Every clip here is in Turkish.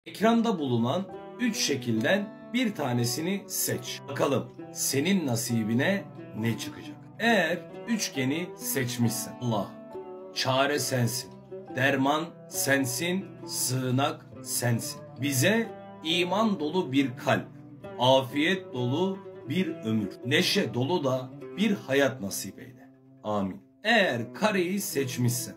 Ekranda bulunan 3 şekilden bir tanesini seç. Bakalım senin nasibine ne çıkacak? Eğer üçgeni seçmişsen, Allah, çare sensin, derman sensin, sığınak sensin. Bize iman dolu bir kalp, afiyet dolu bir ömür, neşe dolu da bir hayat nasip eyle. Amin. Eğer kareyi seçmişsen,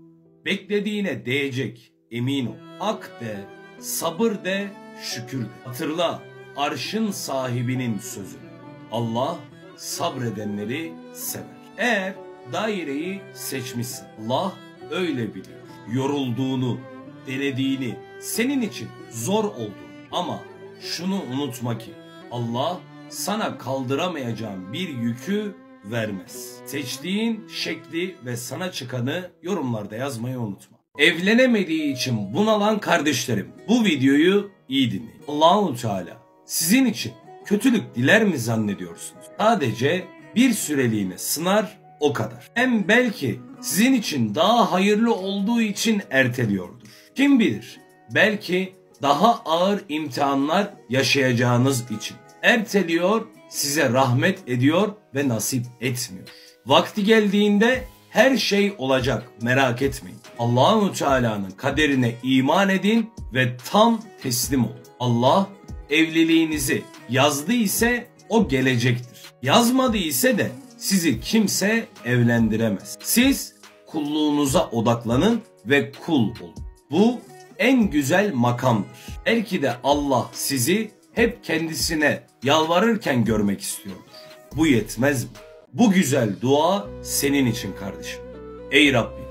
beklediğine değecek, emin ol. Ak de, sabır de, şükür de. Hatırla arşın sahibinin sözü. Allah sabredenleri sever. Eğer daireyi seçmişsen, Allah öyle biliyor. Yorulduğunu, denediğini, senin için zor olduğunu. Ama şunu unutma ki Allah sana kaldıramayacağın bir yükü vermez. Seçtiğin şekli ve sana çıkanı yorumlarda yazmayı unutma. Evlenemediği için bunalan kardeşlerim, bu videoyu iyi dinleyin. Allah-u Teala sizin için kötülük diler mi zannediyorsunuz? Sadece bir süreliğine sınar, o kadar. Hem belki sizin için daha hayırlı olduğu için erteliyordur. Kim bilir, belki daha ağır imtihanlar yaşayacağınız için erteliyor, size rahmet ediyor ve nasip etmiyor. Vakti geldiğinde her şey olacak, merak etmeyin. Allah-u Teala'nın kaderine iman edin ve tam teslim olun. Allah evliliğinizi yazdı ise o gelecektir. Yazmadı ise de sizi kimse evlendiremez. Siz kulluğunuza odaklanın ve kul olun. Bu en güzel makamdır. Belki de Allah sizi hep kendisine yalvarırken görmek istiyordur. Bu yetmez mi? Bu güzel dua senin için kardeşim. Ey Rabbim,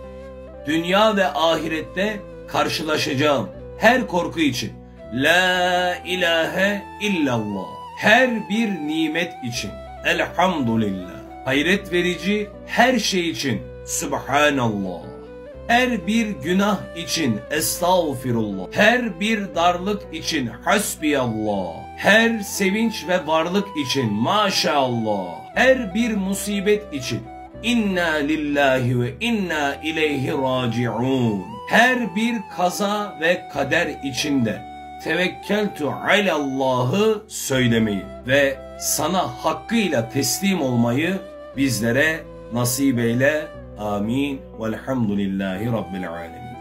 dünya ve ahirette karşılaşacağım her korku için La ilahe illallah, her bir nimet için elhamdülillah, hayret verici her şey için Subhanallah, her bir günah için estağfirullah, her bir darlık için hasbiyallah, her sevinç ve varlık için maşallah, her bir musibet için inna lillahi ve inna ileyhi raciun, her bir kaza ve kader içinde tevekkeltu alallah'ı söylemeyi ve sana hakkıyla teslim olmayı bizlere nasip eyle. Amin. Velhamdülillahi Rabbil alemin.